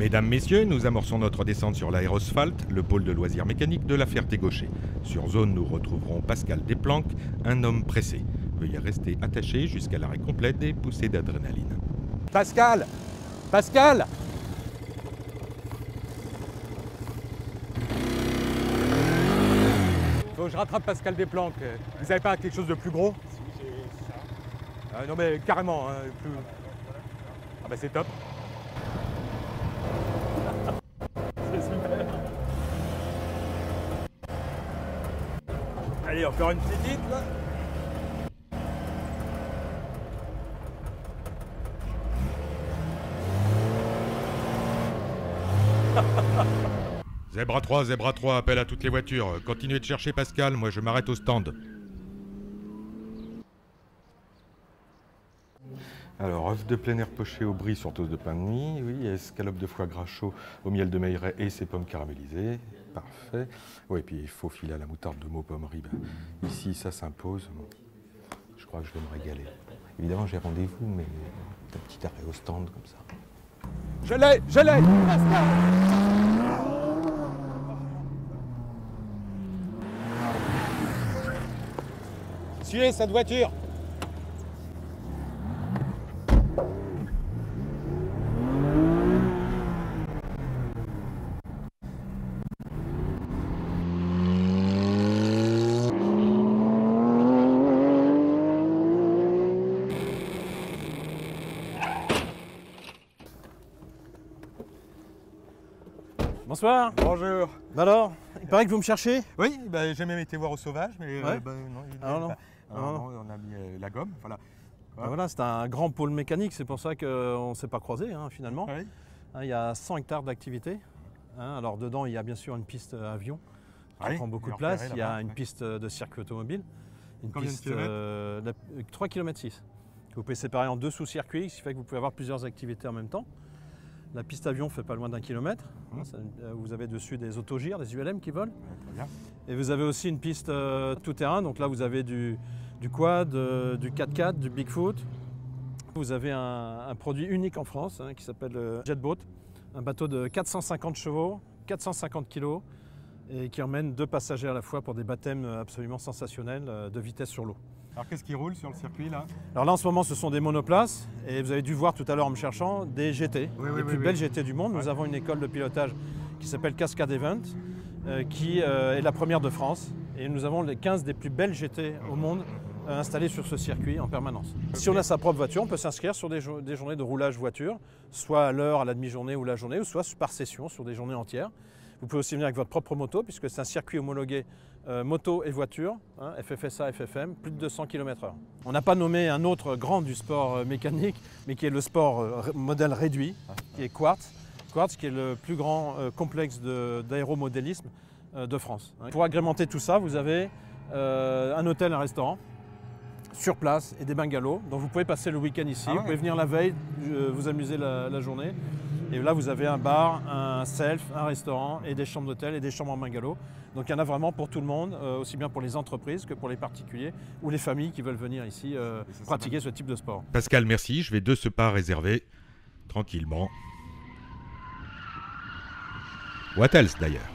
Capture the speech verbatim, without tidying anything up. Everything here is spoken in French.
Mesdames, Messieurs, nous amorçons notre descente sur l'aérosphalte, le pôle de loisirs mécaniques de la Ferté-Gaucher. Sur zone, nous retrouverons Pascal Desplanques, un homme pressé. Veuillez rester attaché jusqu'à l'arrêt complet des poussées d'adrénaline. Pascal Pascal Faut que je rattrape Pascal Desplanques. Vous n'avez pas quelque chose de plus gros? Si, j'ai ça. Ah, non mais carrément, hein, plus... Ah bah c'est top. C'est super. Allez, encore une petite là. Zebra trois, Zebra trois, appel à toutes les voitures. Continuez de chercher Pascal, moi je m'arrête au stand. Alors, œuf de plein air poché au brie sur toast de pain de mie, oui, escalope de foie gras chaud au miel de Meilleraye et ses pommes caramélisées, parfait. Oui, et puis il faut filer à la moutarde de Meaux pommerie. Ben, ici, ça s'impose. Je crois que je vais me régaler. Évidemment, j'ai rendez-vous, mais un petit arrêt au stand comme ça. Je l'ai, je l'ai, Pascal. Suivez cette voiture. Bonsoir. Bonjour. Bah alors, il paraît que vous me cherchez? Oui, bah, j'ai même été voir au sauvage, mais Ouais. euh, bah, non, il Ah non. pas. Ah Alors, non. non, on a mis euh, la gomme, voilà. Bah voilà, c'est un grand pôle mécanique, c'est pour ça qu'on ne s'est pas croisés hein, finalement. Oui. Hein, il y a cent hectares d'activité. Hein, alors dedans, il y a bien sûr une piste avion qui Oui, prend beaucoup de repéré place. Il y a là-bas, une ouais. piste de circuit automobile. Une Combien de piste kilomètres euh, la- trois virgule six kilomètres. Vous pouvez séparer en deux sous-circuits, ce qui fait que vous pouvez avoir plusieurs activités en même temps. La piste avion fait pas loin d'un kilomètre. Mmh. Hein, ça- euh, vous avez dessus des autogires, des U L M qui volent. Ouais, très bien. Et vous avez aussi une piste euh, tout-terrain, donc là vous avez du, du quad, euh, du quatre-quatre, du Bigfoot. Vous avez un, un produit unique en France hein, qui s'appelle le Jetboat, un bateau de quatre cent cinquante chevaux, quatre cent cinquante kilos et qui emmène deux passagers à la fois pour des baptêmes absolument sensationnels euh, de vitesse sur l'eau. Alors qu'est-ce qui roule sur le circuit là? Alors là en ce moment ce sont des monoplaces et vous avez dû voir tout à l'heure en me cherchant des G T, Oui, oui, les oui, plus oui. belles G T du monde. Nous Ouais. avons une école de pilotage qui s'appelle Cascade Event euh, qui euh, est la première de France et nous avons les quinze des plus belles G T au monde euh, installées sur ce circuit en permanence. Si on a sa propre voiture, on peut s'inscrire sur des, jo- des journées de roulage voiture, soit à l'heure, à la demi-journée ou la journée, ou soit par session sur des journées entières. Vous pouvez aussi venir avec votre propre moto, puisque c'est un circuit homologué euh, moto et voiture, hein, F F S A, F F M, plus de deux cents kilomètres heure. On n'a pas nommé un autre grand du sport euh, mécanique, mais qui est le sport euh, ré- modèle réduit, qui est Quartz. Quartz, qui est le plus grand euh, complexe de- d'aéromodélisme euh, de France. hein. Pour agrémenter tout ça, vous avez euh, un hôtel, un restaurant, sur place et des bungalows. Donc vous pouvez passer le week-end ici, Ah ouais. vous pouvez venir la veille, euh, vous amuser la, la journée. Et là, vous avez un bar, un self, un restaurant et des chambres d'hôtel et des chambres en bungalow. Donc il y en a vraiment pour tout le monde, euh, aussi bien pour les entreprises que pour les particuliers ou les familles qui veulent venir ici euh, Et ça, ça pratiquer ce type de sport. Pascal, merci, je vais de ce pas réserver, tranquillement. What else d'ailleurs?